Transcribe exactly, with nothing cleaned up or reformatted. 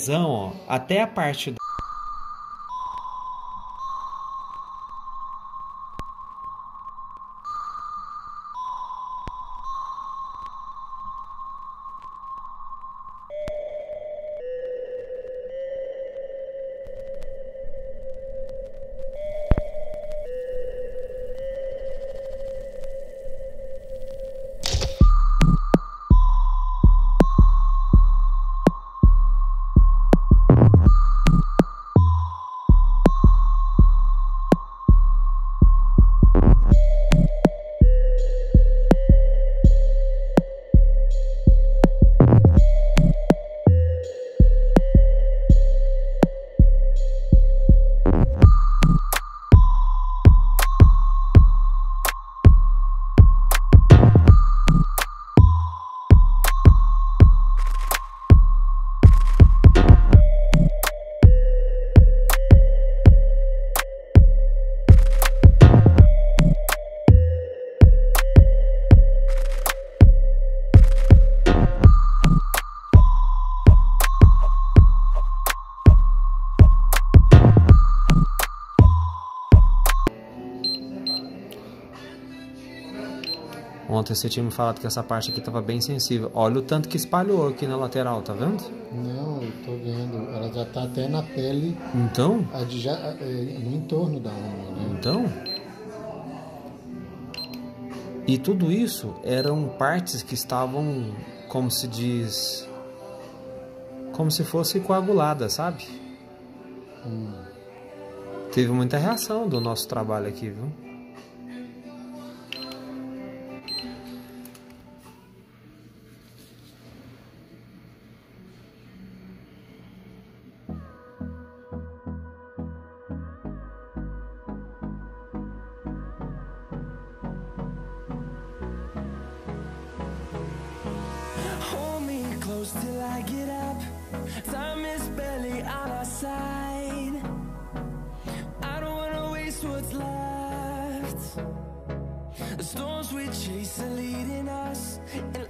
lesão, ó, até a parte do... Ontem você tinha me falado que essa parte aqui estava bem sensível. Olha o tanto que espalhou aqui na lateral, tá vendo? Não, eu tô vendo. Ela já tá até na pele. Então? A de já, é, no entorno da unha, né? Então? E tudo isso eram partes que estavam, como se diz, como se fosse coagulada, sabe? Hum. Teve muita reação do nosso trabalho aqui, viu? Till I get up, time is barely on our side. I don't wanna waste what's left. The storms we chase are leading us, and